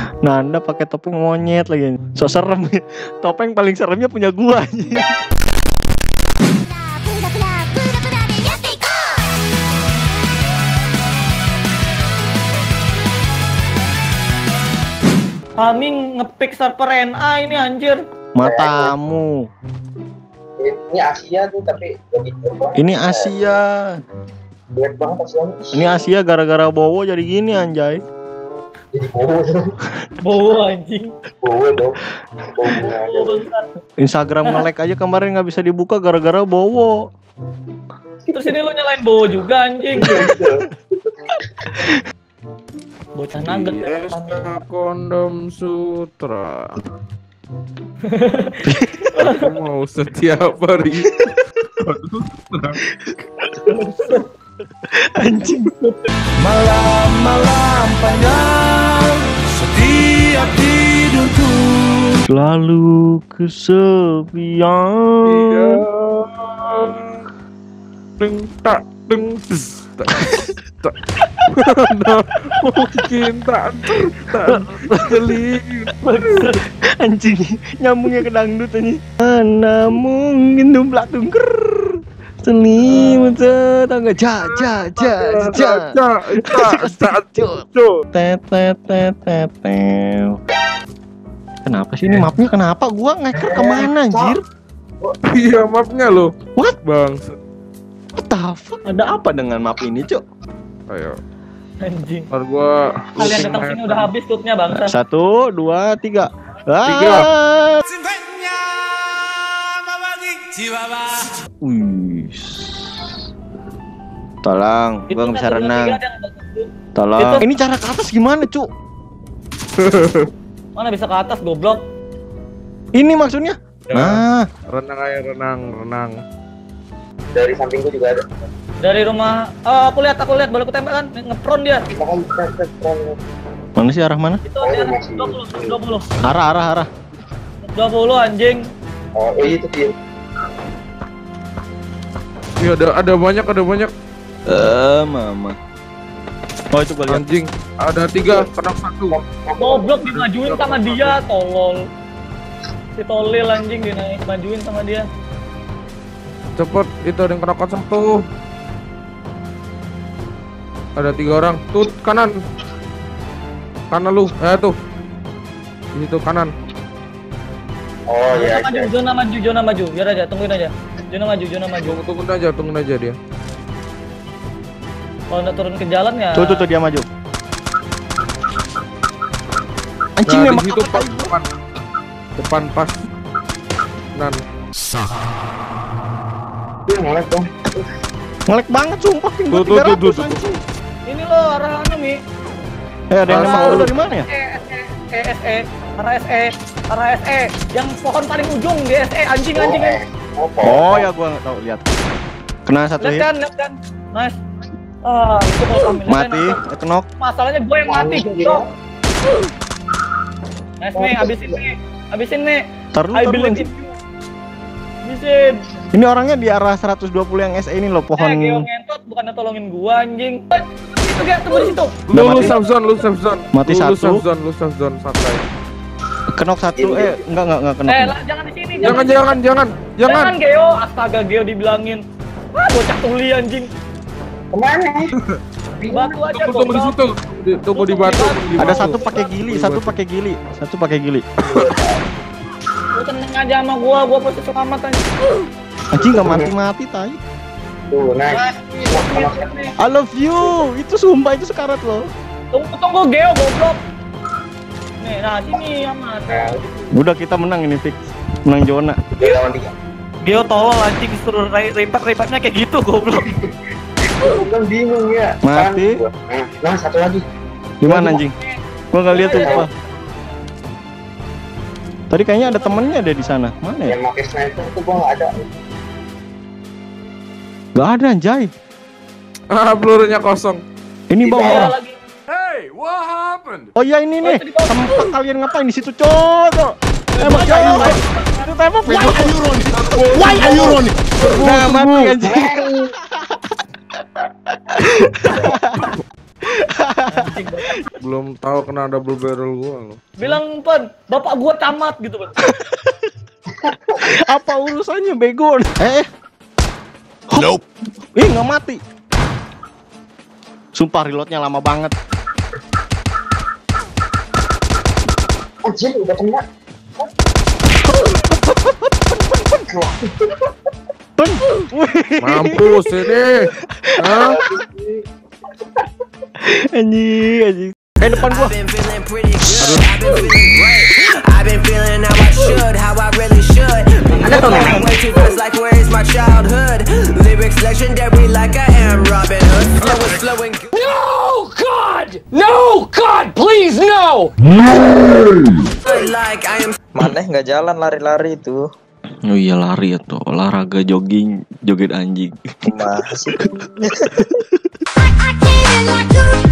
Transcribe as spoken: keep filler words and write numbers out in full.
Nanda pakai topeng monyet lagi. So serem. Topeng paling seremnya punya gua. Fahmi ngepick server N A ini anjir. Matamu. Ini Asia tuh tapi Ini Asia. Lihat banget Asia. Ini Asia gara-gara Bowo jadi gini anjay. Jadi bowo. Bowo anjing. Bowo dong. Instagram nge-lag aja kemarin nggak bisa dibuka gara-gara Bowo. Terus ini lu nyalain Bowo juga anjing. Bocah nugget ya, kondom sutra. Aku mau setiap hari. Anjing. Malam-malam panjang setiap tidurku Lalu kesepian. Deng tak deng tes tak tak. Mungkin tak tak teling. Anjing nyambungnya ke dangdut ini. Mana mungkin dumplak dungker. Selimut tetangga ja ja ja ja ja ja. Kenapa sih ini mapnya? Kenapa gua ngeker kemana anjir? Iya mapnya lo. What bang? What the fuck? Ada apa dengan map ini cok? Ayo. Anjing. Ntar gua. Kalian datang sini udah habis tutnya bangsa. Satu, dua, tiga. Tiga. Wih. Tolong, gua nggak bisa renang. Tolong. Ini cara ke atas gimana, Cuk? Mana bisa ke atas goblok? Ini maksudnya? Ya. Nah, renang aja, renang, renang. Dari sampingku juga ada. Dari rumah. Oh, aku lihat, aku lihat boleh aku tembak kan? Ngepron dia. mana sih arah mana? Itu dia dua puluh, dua puluh. Arah, arah, arah. dua puluh anjing. Oh, eh, itu dia. Iya ada ada banyak ada banyak. Eh, mama. Oh itu gua lihat. Anjing, ada tiga, kena satu. Goblok dimajuin sama dia, tolol. Si tolil anjing dinaik majuin sama dia. Cepet, itu ada yang kena satu. Ada tiga orang, tuh kanan. Kanan lu, eh tuh. Di situ kanan. Oh iya. Zona maju, zona maju, zona maju. Biar aja, tungguin aja. Zona maju, zona maju. Tunggu, tungguin aja, tungguin aja dia. Kalau udah turun ke jalan ya. Tuh, tuh, tuh dia maju. Anjing Nah, memang di situ pas depan. Depan pas. Nan. Dia ngelek dong. ngelek banget sumpah ping gua Tuh, tuh, tiga ratus tuh, tuh, tuh. anjing. Ini loh arah anu Mi. Eh ada yang Ah, nembak lu. lu dari mana ya? E S E, arah S E, arah S E, yang pohon paling ujung di S E anjing anjing. Oh ya gua nggak tahu lihat. Kena satu Lihat hit. kan, lihat kan. Nice. Ah, itu kalau kami Mati, kenok. Masalahnya gue yang mati, goblok. Nice nih, habisin nih. Habisin nih. Tar lu, I tar lu, believe anjing. in you. Habisin. Ini orangnya di arah seratus dua puluh yang S E ini loh Eh, pohon. Geo ngentot bukannya tolongin gua anjing. Itu gak tunggu di situ. Lu Udah lu mati. safe zone, lu safe zone. Mati Lu- satu. Lu safe zone, lu safe zone santai. Kenok satu, eh enggak enggak enggak kenok. Eh, lah, jangan di sini. Jangan di jangan sini. jangan jangan. Jangan Geo, astaga Geo dibilangin. Wah, bocah tuli anjing. Kemana? Batu aja Tunggu tunggu di situ. Di- Tunggu di batu. tunggu di Ada batu. satu pakai gili, satu pakai gili, satu pakai gili. Lu tenang aja sama gua, gua pasti selamat anjing. Anjing enggak mati-mati tai. Tuh, nice. I love you. Itu sumpah itu sekarat loh. Tunggu tunggu Geo goblok. Nih, nah sini amat. Udah kita menang ini fix. Menang zona. Dia lawan tiga. Geo tolol anjing suruh repat-repatnya kayak gitu goblok. Bukan bingung ya. Mati. Nah, nah, satu lagi. Gimana anjing? Gua enggak lihat tuh, Pak. Tadi kayaknya ada temennya ada di sana. Mana ya? Yang pakai sniper itu gua nggak ada. Gak ada anjay. Ah, pelurunya kosong. Ini Di bawah. bawah. orang. Lagi. Hey, what happened? Oh iya ini nih. Oh, itu di bawah. Tempat kalian ngapain di situ, cowok? Tembak jauh. Itu tembak. Why are you running? Why are you running? Nah, mati anjing. Anjing, Bapak. Belum tahu kena double barrel gua lo. Bilang Pan, bapak gua tamat gitu Pan. Apa urusannya bego? Eh. Nope. Ih, nggak mati. Sumpah reloadnya lama banget. Anjir, udah kena. Pen. Mampus ini. Hah? Anjing, anjing. Eh, depan gua. I've been feeling pretty good. I've been feeling great. I've been feeling how I should, how I really should. Ada tuh nenek. Way too fast, like where is my childhood? Lyrics legendary, like I am Robin Hood. Flow is flowing. No, God! No, God, please, no! Good, like I am. Maneh nggak jalan lari-lari itu. Oh iya lari ya tuh, olahraga jogging, joget anjing. Masih. I can't like you.